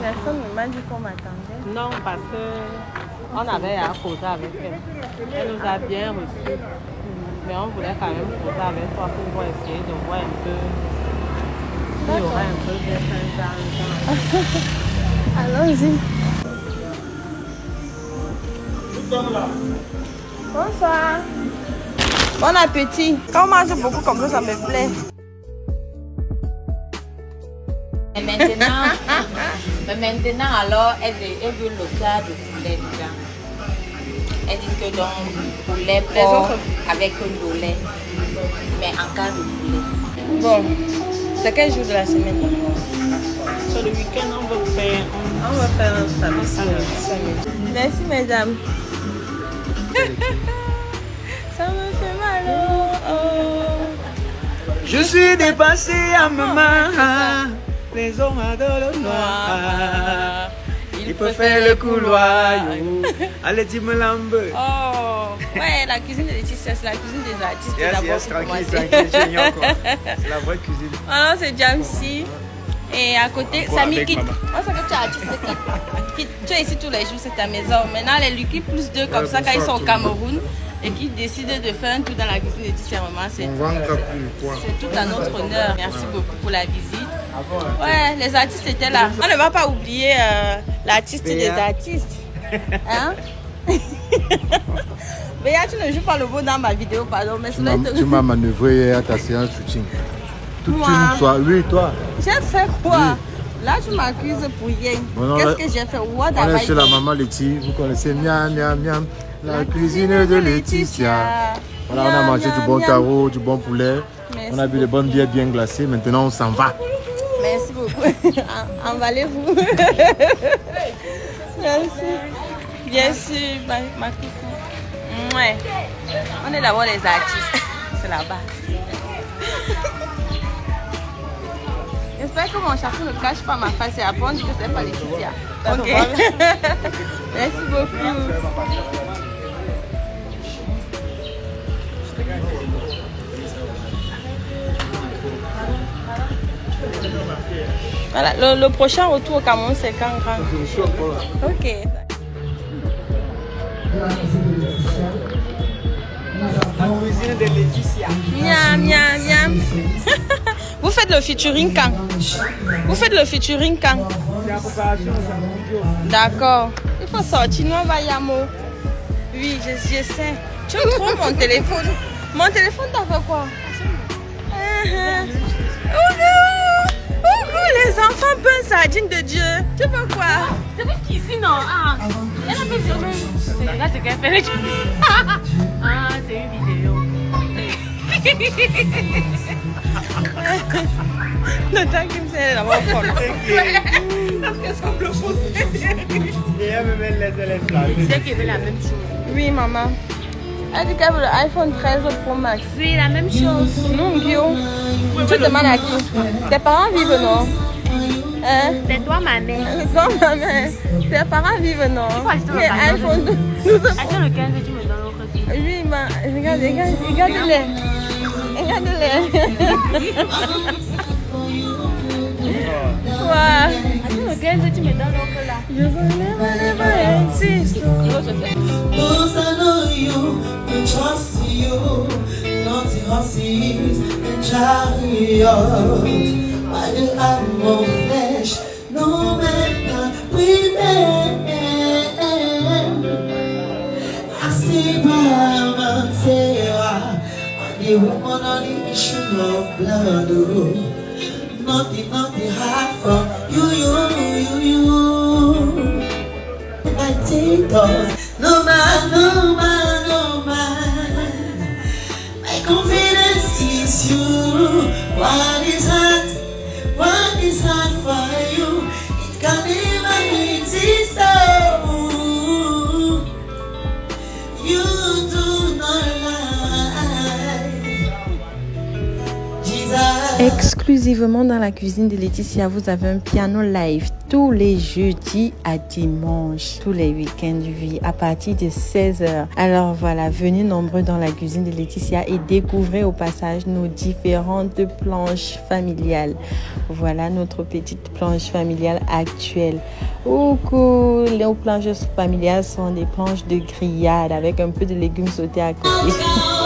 Personne ne m'a dit qu'on m'attendait. Non, parce que on avait à causer avec elle. Elle nous a bien reçus. Mais on voulait quand même causer avec toi pour essayer de voir un peu. Il y aura un peu de temps. Allons-y. Bonsoir. Bon appétit. Quand on mange beaucoup comme ça me plaît. Et maintenant, alors, elle veut le cas de poulet déjà. Elle dit que donc, poulet porc avec le lait, mais en cas de poulet. Bon, c'est quel jour de la semaine? Sur le week-end, on va faire un samedi. Merci, mesdames. Ça me fait mal. Oh. Je suis dépassé à maman. Les hommes adorent le noir. Il peut faire le couloir. Allez, dis-moi l'ambe. Oh, ouais, la cuisine de Laetitia, c'est la cuisine des artistes. Yes, tranquille, c'est la vraie cuisine. Alors, c'est Jamsi. Et à côté, Samy Kit. Moi, c'est que tu es artiste. Tu es ici tous les jours, c'est ta maison. Maintenant, les Lucky plus 2 comme ça, quand ils sont au Cameroun et qu'ils décident de faire un tour dans la cuisine de Laetitia, maman, c'est tout à notre honneur. Merci beaucoup pour la visite. Ouais, les artistes étaient là. On ne va pas oublier l'artiste des artistes. Hein? Béa, tu ne joues pas le beau dans ma vidéo, pardon. Mais tu m'as manœuvré à ta séance shooting. Toute une soirée. Oui, toi. J'ai fait quoi? Oui. Là, tu m'accuses pour rien. Bon, qu'est-ce que j'ai fait? On est chez la maman Letty. Vous connaissez miam, miam, miam. La cuisine de Laetitia. Voilà, on a mangé du bon taro, du bon poulet. Merci. On a bu des bonnes bières bien glacées. Maintenant, on s'en va. Merci beaucoup. Emballez-vous. Merci. Bien sûr, ma coucou. Ouais. On est d'abord les artistes. C'est la base. J'espère que mon chapeau ne cache pas ma face. Et après, on dit que c'est pas Laetitia. Ok. Merci beaucoup. Voilà, le prochain retour au Cameroun, c'est quand? Ok. La cuisine de Laetitia. Miam, miam, miam. Vous faites le featuring quand? Vous faites le featuring quand? D'accord. Il faut sortir, nous on va y aller. Oui, je sais. Tu me trouves mon téléphone. Mon téléphone t'a fait quoi? Oh, les enfants pensent sardine de Dieu. Tu veux quoi? C'est vrai qu'ici, non. Ah, elle a fait sur le... Regarde ce qu'elle fait. Ah, c'est une vidéo. Le temps qu'il me fait la voix folle. Parce qu'elle semble fausse. Et elle me met les élèves là. C'est qu'elle veut la même chose. Oui, maman. Elle dit qu'elle veut le iPhone 13 Pro Max. Oui, la même chose. Non, Guillaume. Tu demandes à qui? Tes parents vivent, non? Hein? C'est toi, ma mère. C'est toi, ma mère. Tes parents vivent, non? Mais iPhone 12. Attends, le 15, tu me donnes l'autre aussi. Oui, mais regarde-les. Regarde-les. Quoi? Attends, le 15, tu me donnes l'autre là. Je veux never insist. Cause I know you, can trust you, nothing horses and chariots. Why do I more flesh? No man can prevent. I see Mama Sarah, the woman on the issue of blood. Nothing hard for you. I take us, no man. My confidence is you. What is hard for you? It can never exist. You do not lie. Jesus. Exclusivement dans la cuisine de Laetitia, vous avez un piano live. tous les jeudis à dimanche, tous les week-ends, oui, à partir de 16h. Alors voilà, venez nombreux dans la cuisine de Laetitia et découvrez au passage nos différentes planches familiales. Voilà notre petite planche familiale actuelle. Les planches familiales sont des planches de grillade avec un peu de légumes sautés à côté.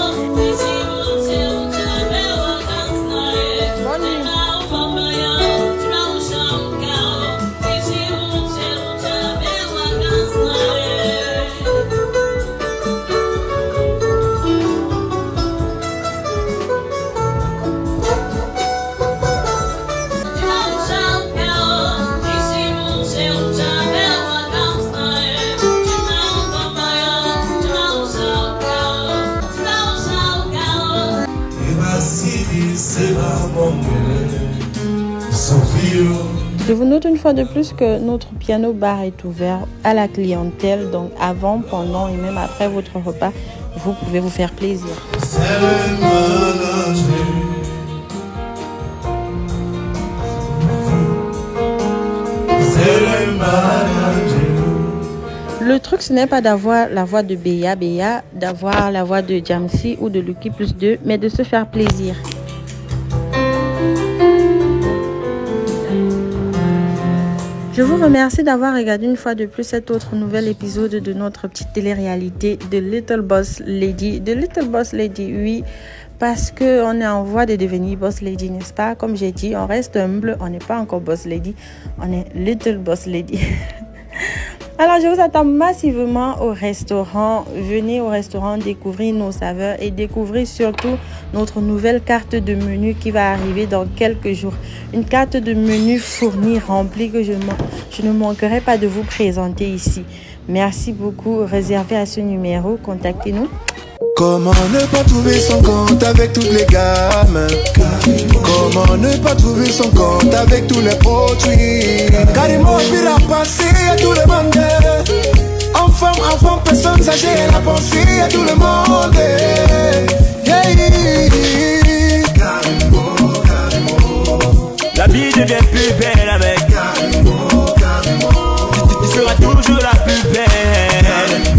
Je vous note une fois de plus que notre piano bar est ouvert à la clientèle. Donc avant, pendant et même après votre repas, vous pouvez vous faire plaisir. Le truc, ce n'est pas d'avoir la voix de Béa, d'avoir la voix de Jamsi ou de Lucky Plus 2, mais de se faire plaisir. Je vous remercie d'avoir regardé une fois de plus cet autre nouvel épisode de notre petite télé-réalité de Little Boss Lady. De Little Boss Lady, oui, parce qu'on est en voie de devenir Boss Lady, n'est-ce pas? Comme j'ai dit, on reste humble, on n'est pas encore Boss Lady, on est Little Boss Lady. Alors, je vous attends massivement au restaurant. Venez au restaurant découvrir nos saveurs et découvrir surtout notre nouvelle carte de menu qui va arriver dans quelques jours. Une carte de menu fournie, remplie que je ne manquerai pas de vous présenter ici. Merci beaucoup. Réservez à ce numéro. Contactez-nous. Comment ne pas trouver son compte avec toutes les gammes? Comment ne pas trouver son compte avec tous les produits? Carrément, puis la pensée à tout le monde. Enfant, personne âgée, la pensée à tout le monde. Yeah. Carrément. La vie devient plus belle avec. Tu seras toujours la plus belle.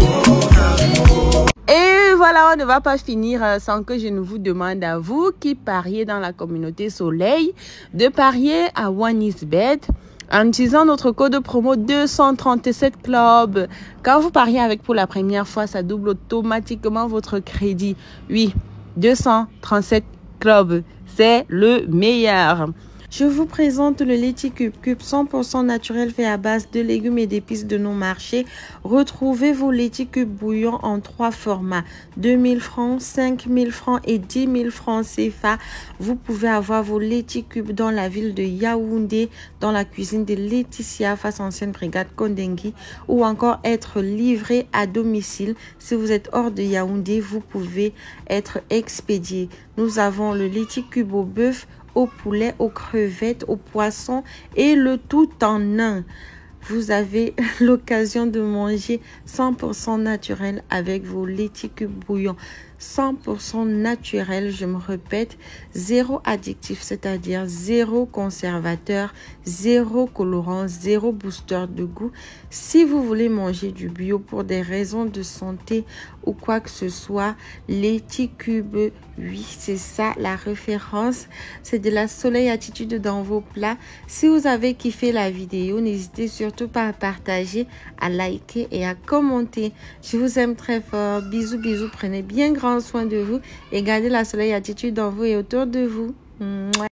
Et voilà, on ne va pas finir sans que je ne vous demande à vous qui pariez dans la communauté Soleil de parier à OneIsBet en utilisant notre code promo 237 Club. Quand vous pariez avec pour la première fois, ça double automatiquement votre crédit. Oui, 237 Club, c'est le meilleur. Je vous présente le Leti Cube 100% naturel fait à base de légumes et d'épices de nos marchés. Retrouvez vos Leti Cube bouillon en 3 formats. 2000 francs, 5000 francs et 10 000 francs CFA. Vous pouvez avoir vos Leti Cube dans la ville de Yaoundé, dans la cuisine de Laetitia, face ancienne brigade Kondengui, ou encore être livré à domicile. Si vous êtes hors de Yaoundé, vous pouvez être expédié. Nous avons le Leti Cube au bœuf, au poulet, aux crevettes, aux poissons et le tout en un. Vous avez l'occasion de manger 100% naturel avec vos Leti Cube bouillon. 100% naturel, je me répète, zéro addictif, c'est-à-dire zéro conservateur, zéro colorant, zéro booster de goût. Si vous voulez manger du bio pour des raisons de santé ou quoi que ce soit, Leti Cube, oui, c'est ça la référence. C'est de la Soleil attitude dans vos plats. Si vous avez kiffé la vidéo, n'hésitez surtout pas à partager, à liker et à commenter. Je vous aime très fort. Bisous, bisous. Prenez bien grand soin de vous et gardez la Soleil attitude dans vous et autour de vous. Mouah.